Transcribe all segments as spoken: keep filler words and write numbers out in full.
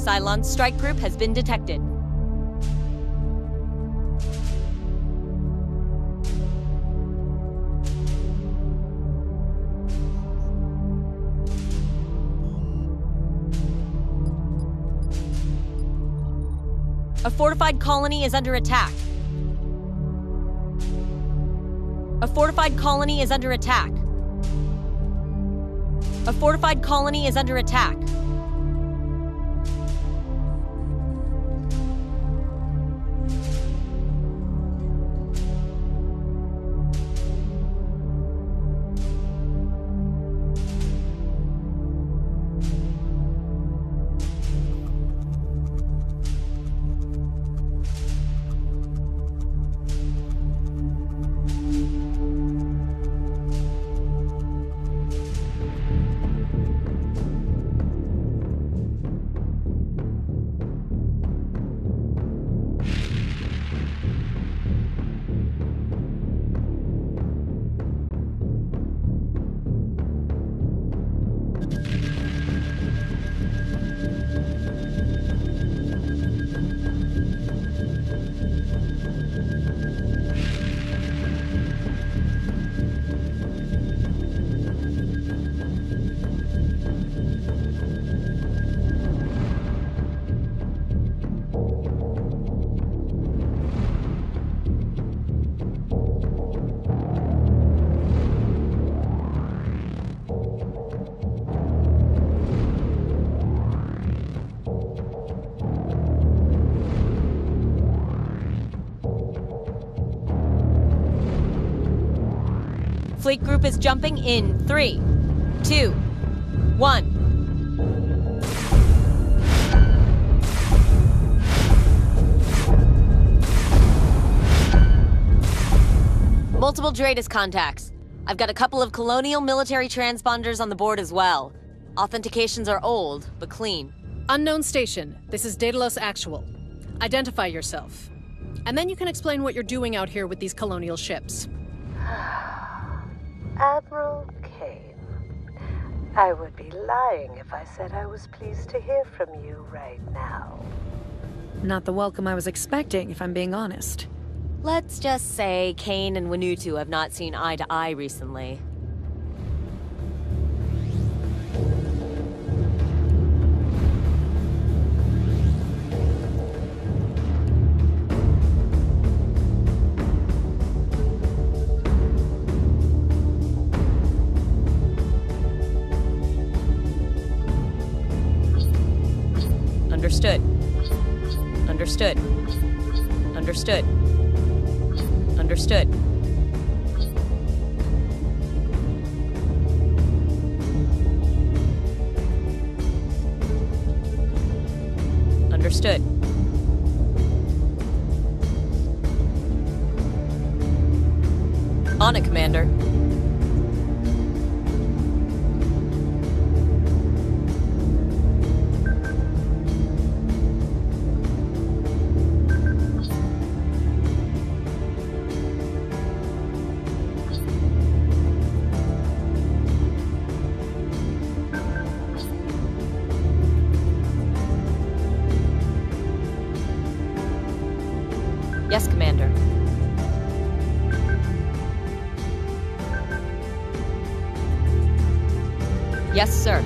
Cylon's strike group has been detected. A fortified colony is under attack. A fortified colony is under attack. A fortified colony is under attack. Fleet group is jumping in three, two, one. Multiple Dratus contacts. I've got a couple of colonial military transponders on the board as well. Authentications are old, but clean. Unknown station. This is Daedalus Actual. Identify yourself. And then you can explain what you're doing out here with these colonial ships. Admiral Kane, I would be lying if I said I was pleased to hear from you right now. Not the welcome I was expecting, if I'm being honest. Let's just say Kane and Wanutu have not seen eye to eye recently. Understood. Understood. Understood. Understood. Understood. On it, Commander. Yes, Commander. Yes, sir.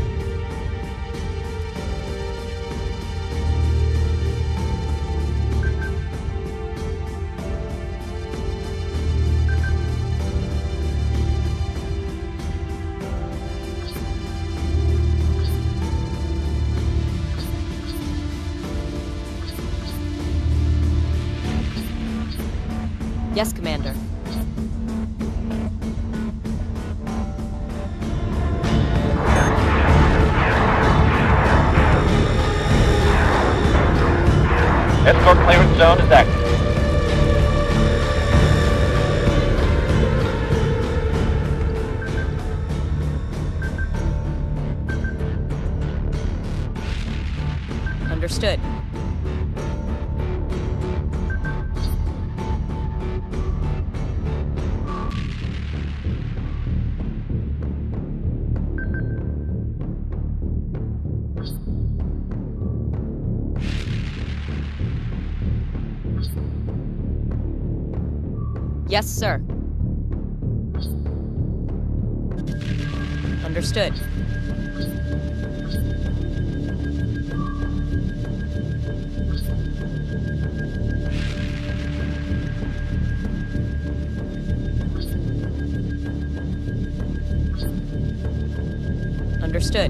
Yes, Commander. Escort clearance zone is active. Understood. Yes, sir. Understood. Understood.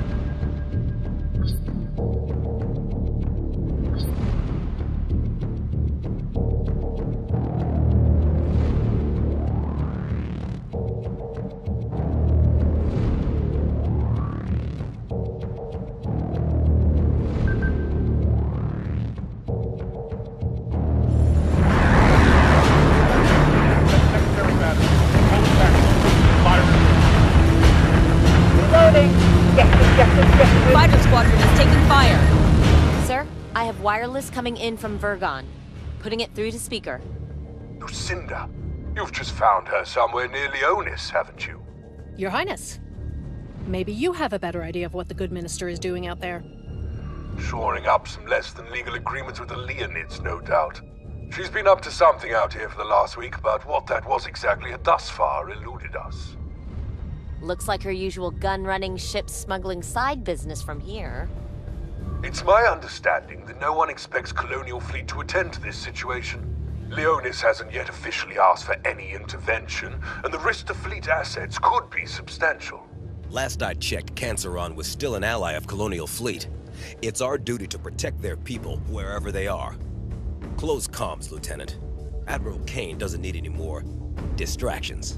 Fighter squadron is taking fire. Sir, I have wireless coming in from Vergon. Putting it through to speaker. Lucinda, you've just found her somewhere near Leonis, haven't you? Your Highness. Maybe you have a better idea of what the good minister is doing out there. Shoring up some less than legal agreements with the Leonids, no doubt. She's been up to something out here for the last week, but what that was exactly had thus far eluded us. Looks like her usual gun-running, ship-smuggling side business from here. It's my understanding that no one expects Colonial Fleet to attend to this situation. Leonis hasn't yet officially asked for any intervention, and the risk to fleet assets could be substantial. Last I checked, Canceron was still an ally of Colonial Fleet. It's our duty to protect their people, wherever they are. Close comms, Lieutenant. Admiral Kane doesn't need any more distractions.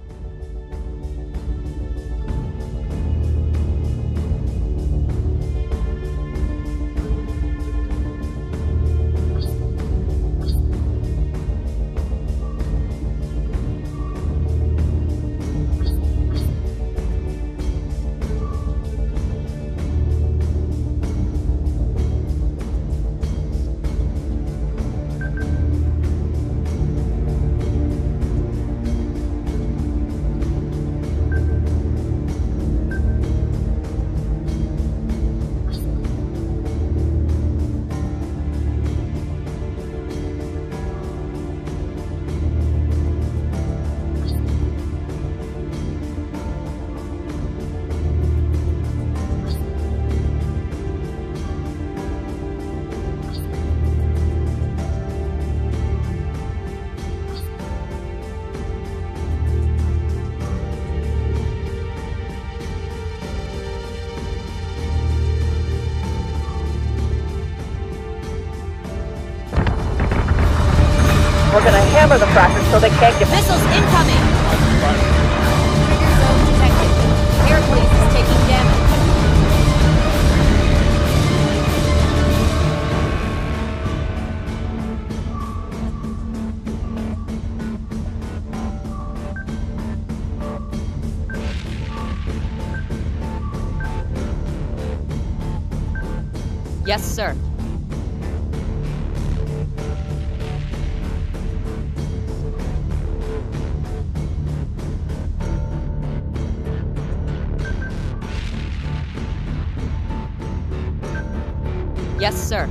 We're gonna hammer the frackers so they can't get... Missiles incoming! Trigger zone detected. Heracles is taking damage. Yes, sir. Yes, sir.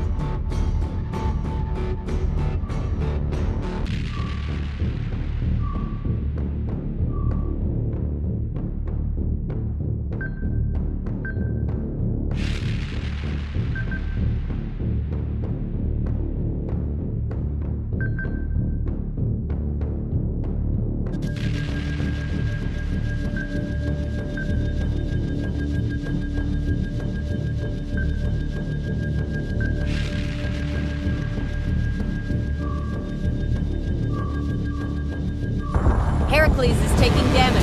Heracles is taking damage.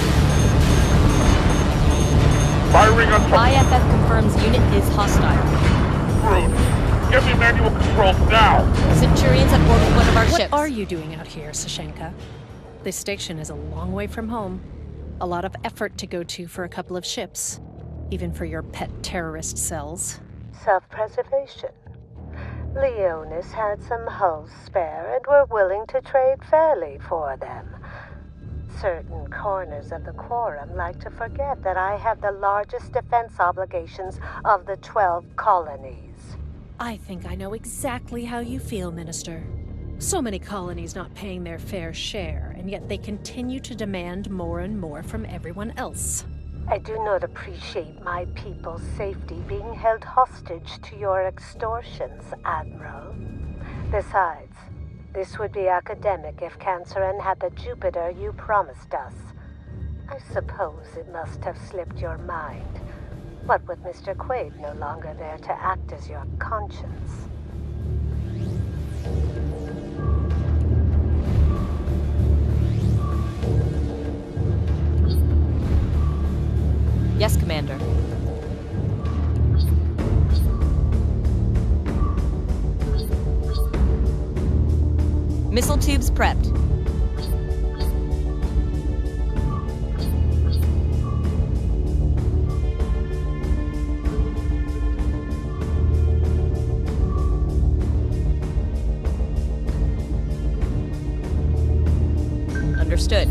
Firing on top. I F F confirms unit is hostile. Rude. Give me manual controls now. Centurions have boarded one of our What ships. are you doing out here, Sashenka? This station is a long way from home. A lot of effort to go to for a couple of ships. Even for your pet terrorist cells. Self-preservation. Leonis had some hulls spare and were willing to trade fairly for them. Certain corners of the Quorum like to forget that I have the largest defense obligations of the twelve colonies. I think I know exactly how you feel, Minister. So many colonies not paying their fair share, and yet they continue to demand more and more from everyone else. I do not appreciate my people's safety being held hostage to your extortions, Admiral. Besides, this would be academic if Canceran had the Jupiter you promised us. I suppose it must have slipped your mind, what with Mister Quaid no longer there to act as your conscience. Yes, Commander. Missile tubes prepped. Understood.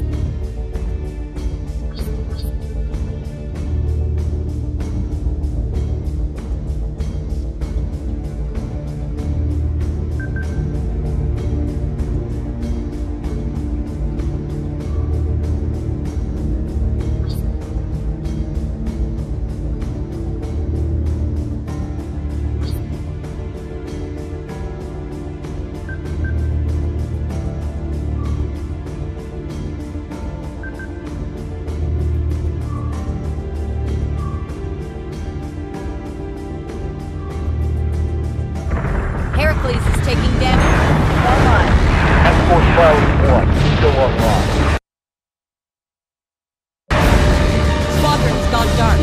Heracles is taking damage. Online. Escort Charlie one, still online. Squadron's gone dark.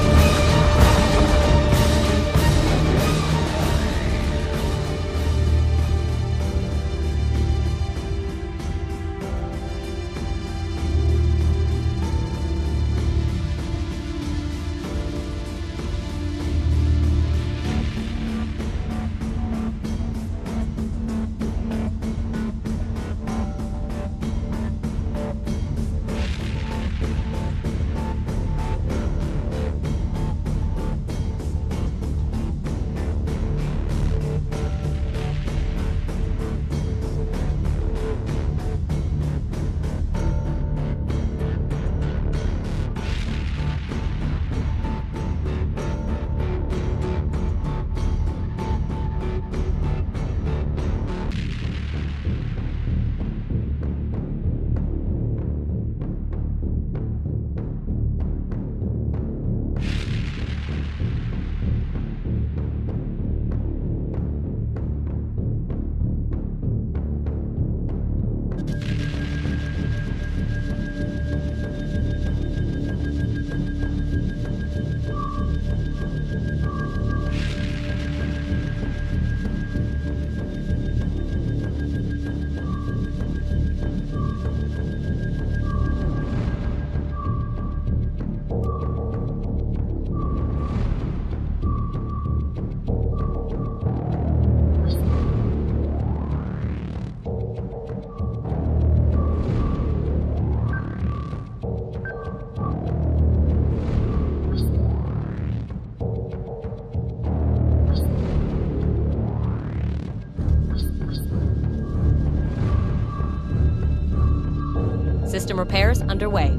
System repairs underway.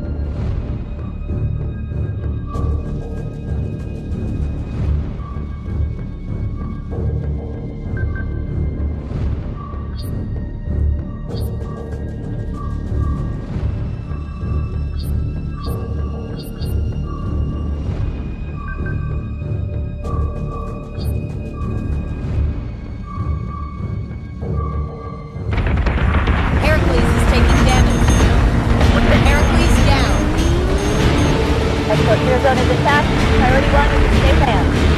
Escort zone is intact. Priority one is to stay planned.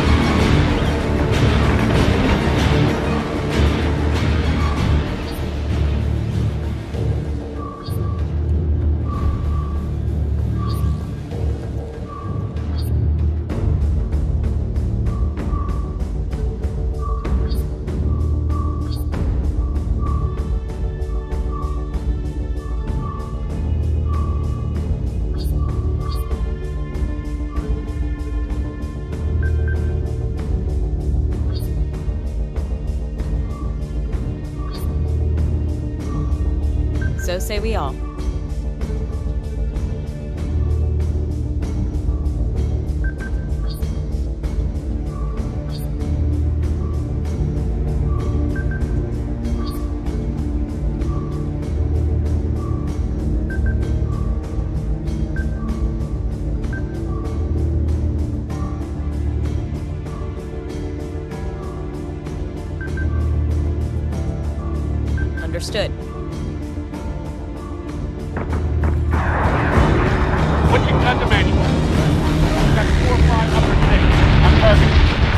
So say we all. Understood. Switching gun to manual. Got four or five upper six. On target.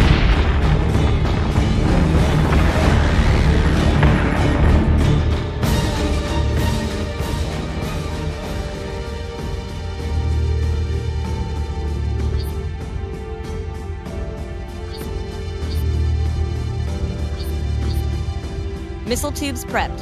Missile tubes prepped.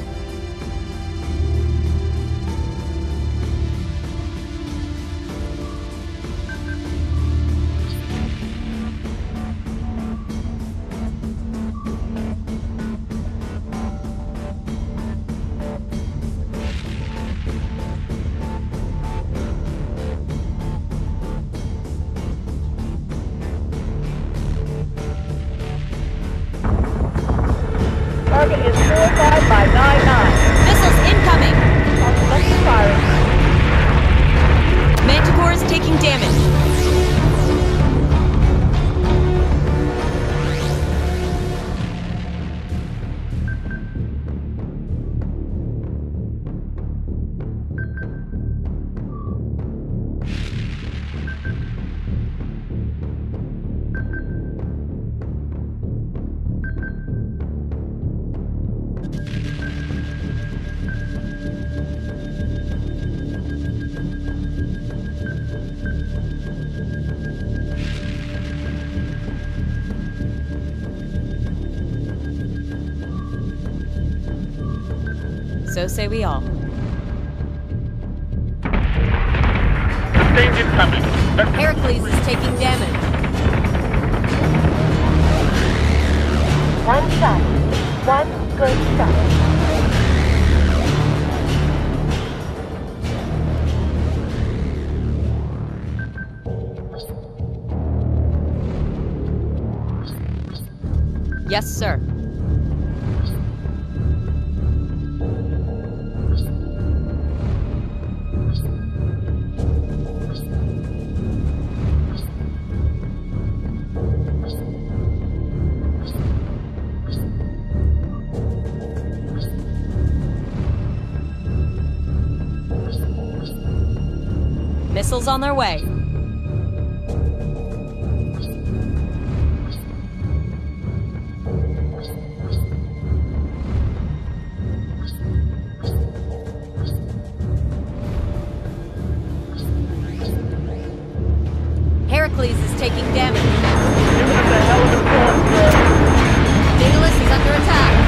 Target is four five by nine nine. Missiles incoming! Multi firing. Manticore is taking damage. So say we all. Sustained incoming. That's Heracles is taking damage. One shot. One good shot. Yes, sir. Missiles on their way. Heracles is taking damage. giving us a hell of a storm, sir. Daedalus is under attack.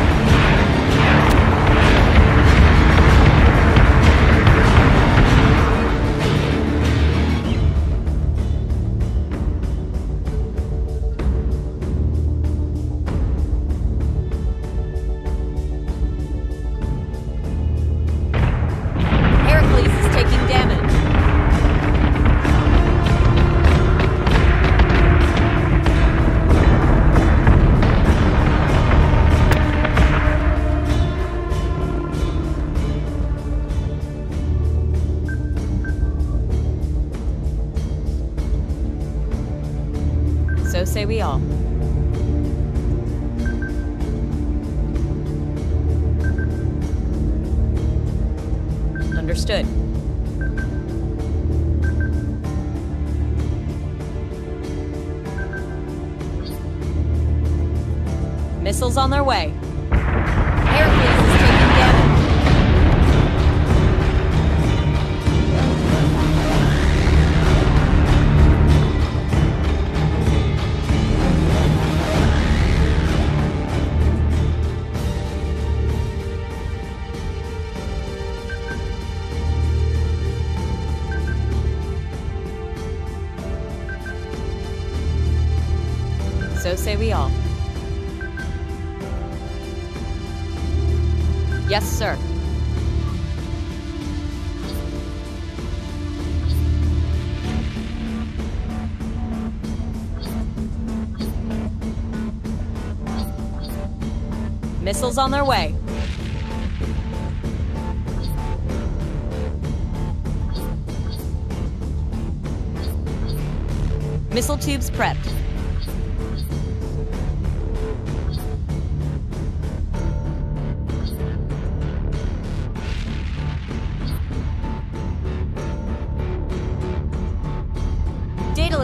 So say we all. Understood. Missiles on their way. Heracles is taking damage. So say we all. Yes, sir. Missiles on their way. Missile tubes prepped.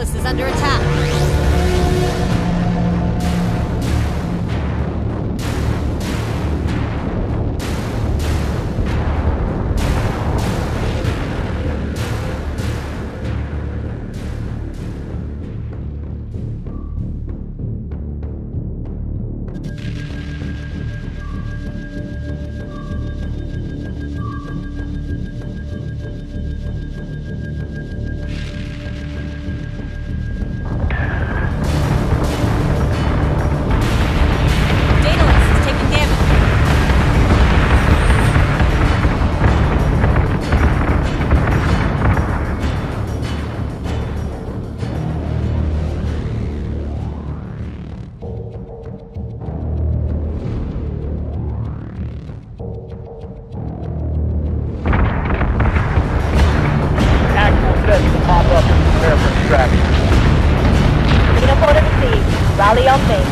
Daedalus is under attack. Rally on me.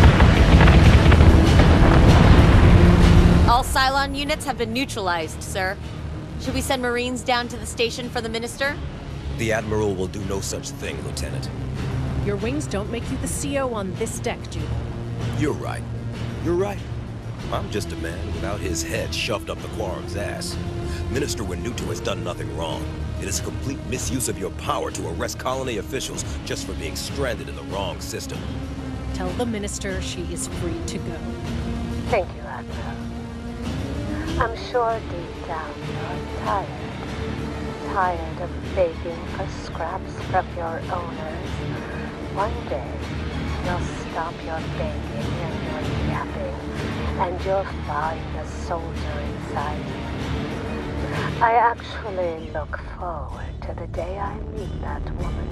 All Cylon units have been neutralized, sir. Should we send Marines down to the station for the Minister? The Admiral will do no such thing, Lieutenant. Your wings don't make you the C O on this deck, Jude. You're right. You're right. I'm just a man without his head shoved up the Quorum's ass. Minister Winnutu has done nothing wrong. It is a complete misuse of your power to arrest colony officials just for being stranded in the wrong system. Tell the Minister she is free to go. Thank you, Admiral. I'm sure deep down you're tired. Tired of begging for scraps from your owners. One day, you'll stop your begging and your yapping, and you'll find a soldier inside you. I actually look forward to the day I meet that woman.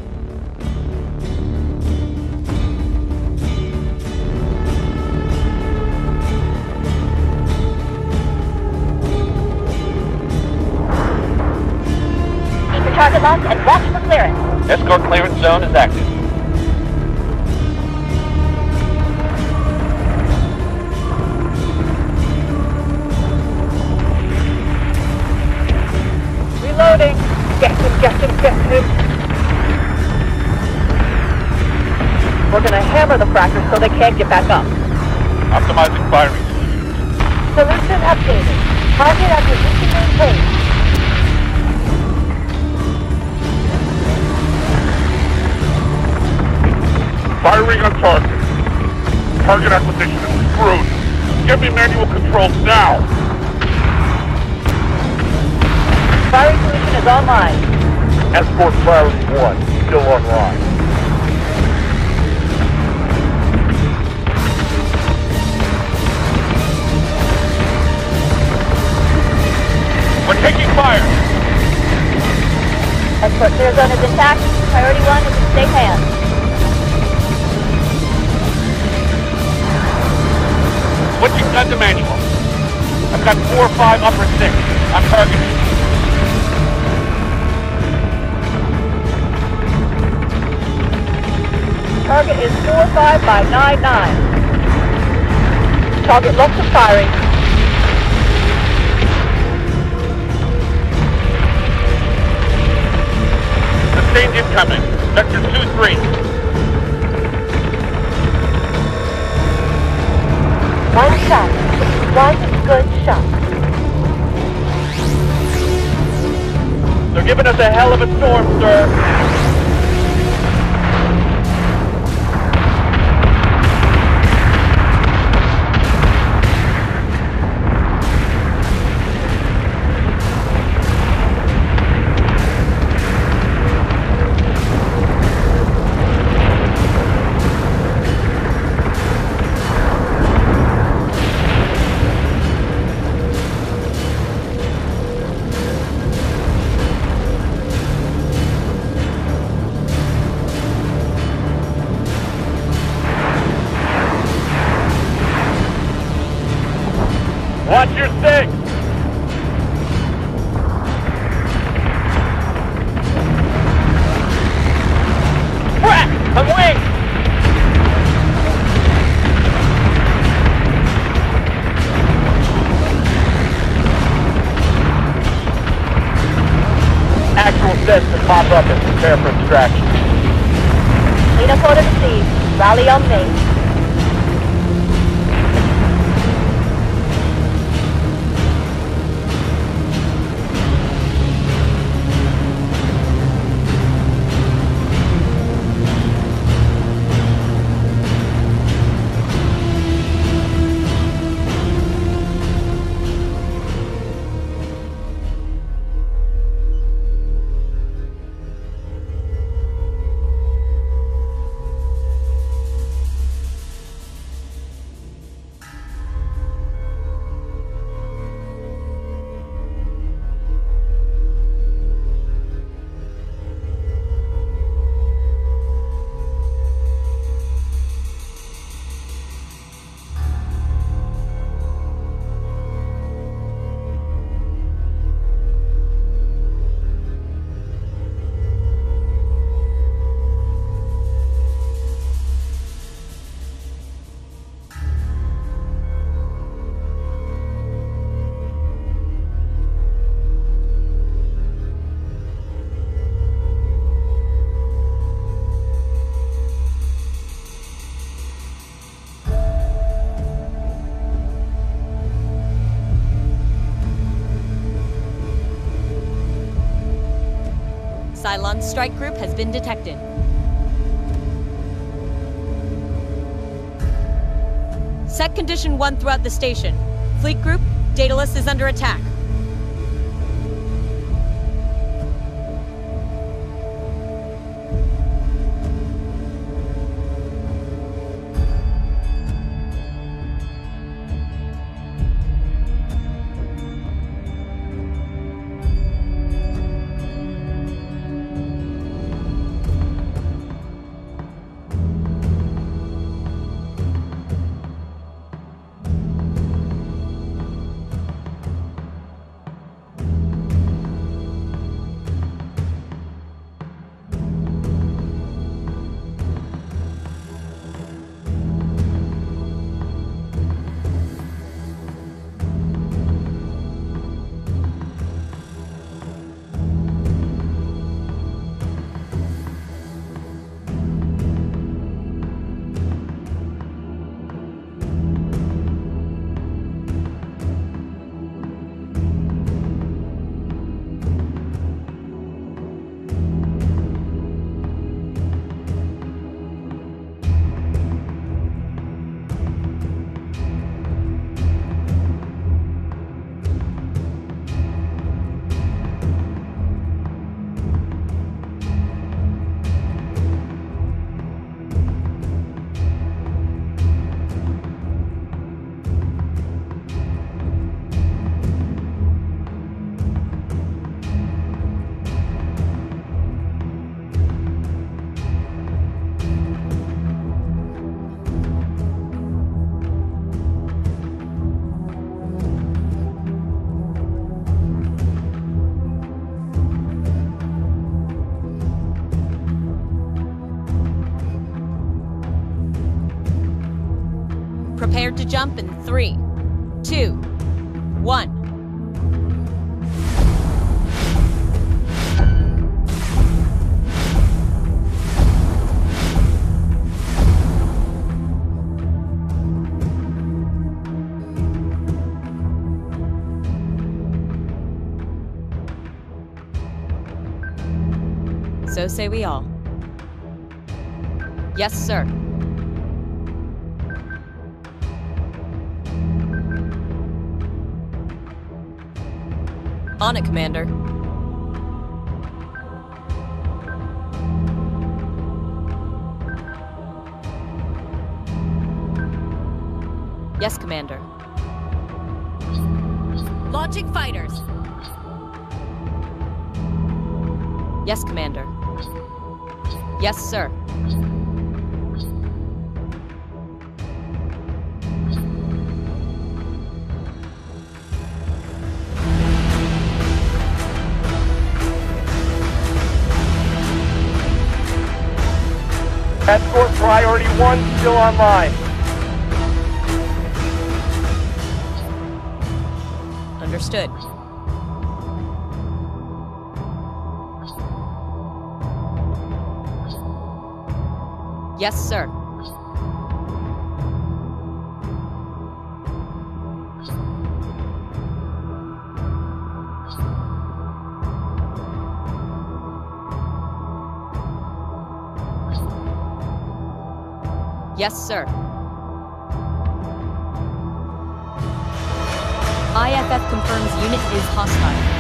Keep your target locked and watch for clearance. Escort clearance zone is active. Reloading. Get him, get him, get him. We're gonna hammer the frackers so they can't get back up. Optimizing firing. Solution updated. Target acquisition maintained. Firing on target. Target acquisition is screwed. Give me manual controls now. Firing solution is online. Escort priority one, still online. We're taking fire. Escort clear zone is intact. Priority one is in safe hands. Switching gun to manual. I've got four five upper six. I'm targeting. Target is four five by nine nine. Target locked and firing. Sustained incoming. Vector two three. One shot. One good shot. They're giving us a hell of a storm, sir. Watch your six! Crack! I'm winged! Actual sets to pop up and prepare for extraction. Unit order received. Rally on me. Cylon's strike group has been detected. Set condition one throughout the station. Fleet group, Daedalus is under attack. Prepare to jump in three, two, one. So say we all. Yes, sir. On it, Commander. Yes, Commander. Launching fighters. Yes, Commander. Yes, sir. Escort priority one still online. Understood. Yes, sir. Yes, sir. I F F confirms unit is hostile.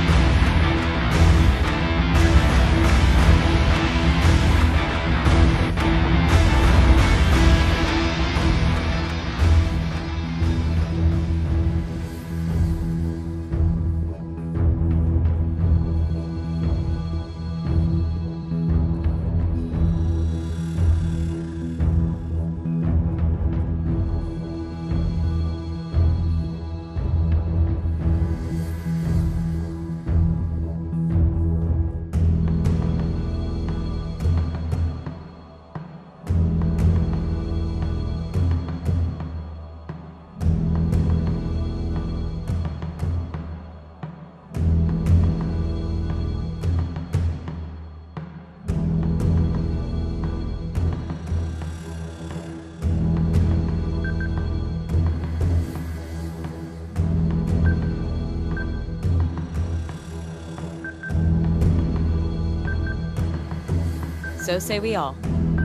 So say we all.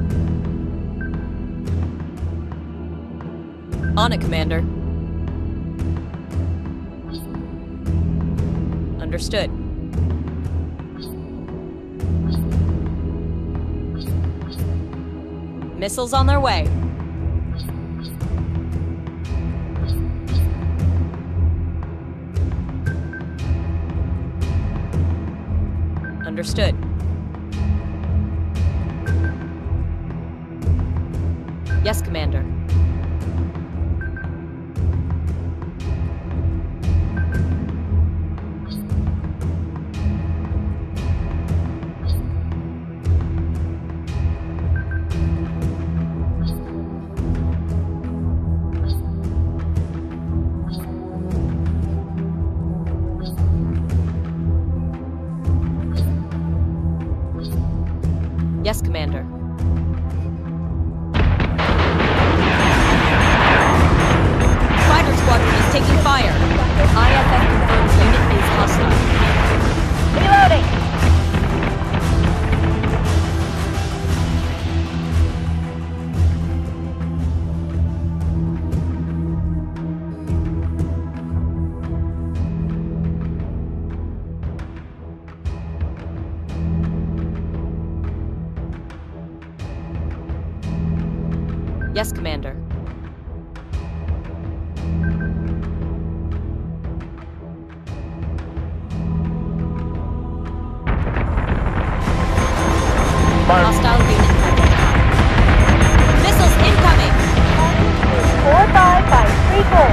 On it, Commander. Understood. Missiles on their way. Understood. Yes, Commander. Yes, Commander. Fighter squadron is taking fire. I F F confirms unit is hostile. Reloading! Yes, Commander. Hostile unit present. Missiles incoming! four five by three four.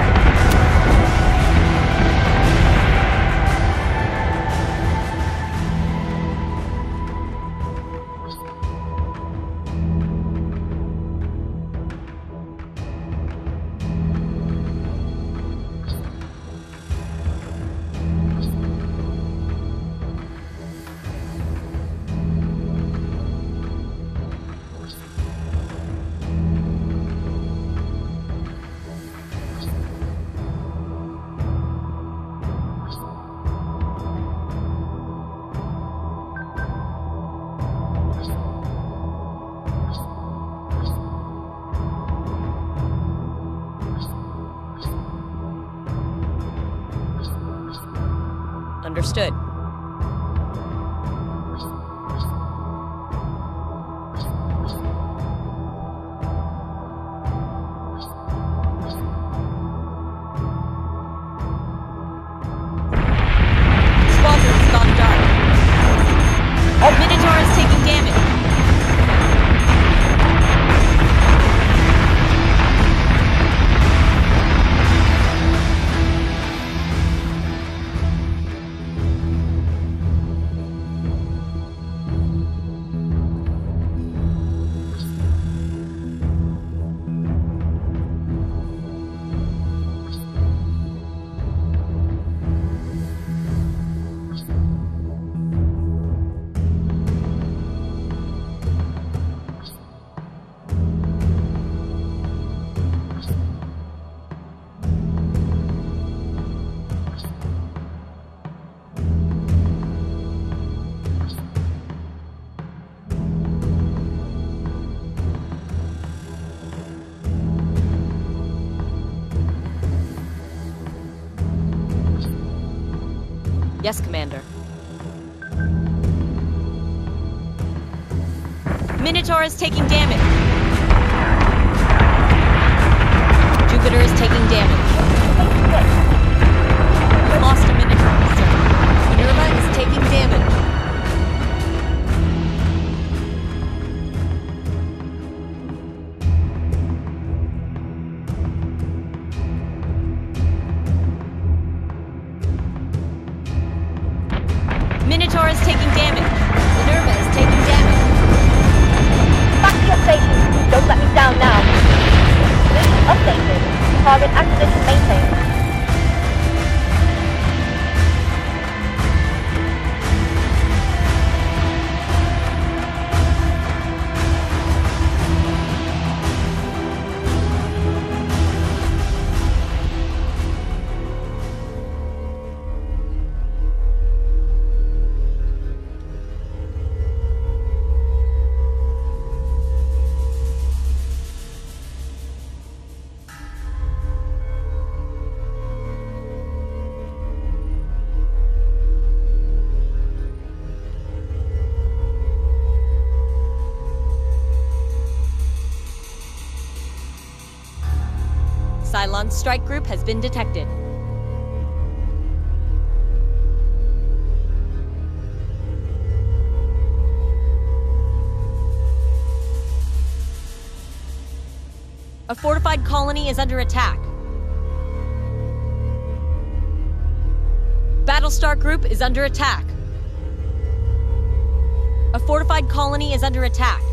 Understood. Squadron's gone dark. Minotaur is taking damage. Yes, Commander. Minotaur is taking damage. Jupiter is taking damage. We've lost a Minotaur, sir. Minerva is taking damage. Minotaur is taking damage. Minerva is taking damage. Back to your station. Don't let me down now. Mission updated. Target acquisition maintained. Cylon's strike group has been detected. A fortified colony is under attack. Battlestar Group is under attack. A fortified colony is under attack.